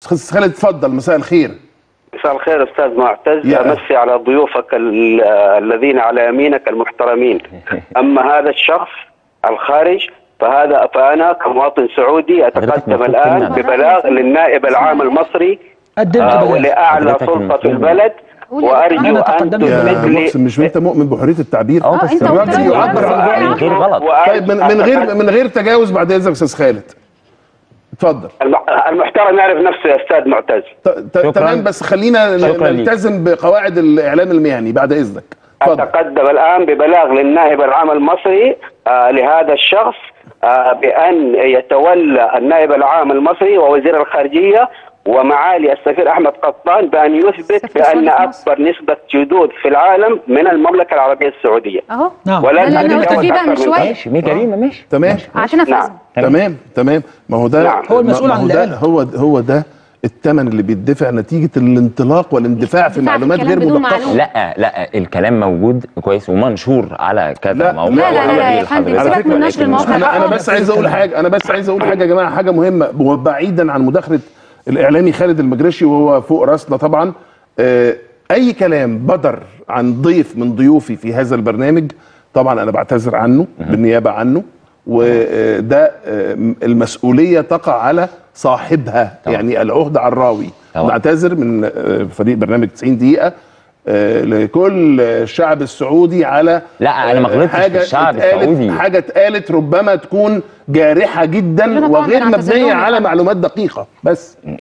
استاذ خالد اتفضل. مساء الخير. مساء الخير استاذ معتز، امسي على ضيوفك الذين على يمينك المحترمين. اما هذا الشخص الخارج فانا كمواطن سعودي اتقدم الان ببلاغ للنائب العام المصري ولاعلى سلطه في البلد، وارجو ان تثبت لي. مش انت مؤمن بحريه التعبير؟ بس الراجل يعبر عن غير غلط. طيب من غير تجاوز بعد اذنك استاذ خالد. اتفضل. المحترم يعرف نفسه يا استاذ معتز. تمام، بس خلينا نلتزم بقواعد الاعلام المهني بعد اذنك. اتقدم الان ببلاغ للنائب العام المصري لهذا الشخص بان يتولى النائب العام المصري ووزير الخارجيه ومعالي السفير احمد قطان بان يثبت بان اكبر نسبه جدود في العالم من المملكه العربيه السعوديه. اهو ولا نتفق بقى من شويه. ماشي جريمه. ماشي تمام عشان افهم. تمام. ما هو ده هو المسؤول عن ده. هو ده الثمن اللي بيدفع نتيجه الانطلاق والاندفاع في معلومات غير مدققه. لا الكلام موجود كويس ومنشور على كذا موقع. لا يا فندم، سيبك من نشر المواقع. انا بس عايز اقول حاجه، يا جماعه، حاجه مهمه وبعيدا عن مداخله الاعلامي خالد المجرشي وهو فوق راسنا طبعا. اي كلام بدر عن ضيف من ضيوفي في هذا البرنامج طبعا انا بعتذر عنه بالنيابه عنه، وده المسؤوليه تقع على صاحبها طبعا. يعني العهد على الراوي. نعتذر من فريق برنامج 90 دقيقه لكل الشعب السعودي على انا ما غلطتش في الشعب السعودي. حاجه اتقالت ربما تكون جارحه جدا وغير مبنيه على معلومات دقيقه بس.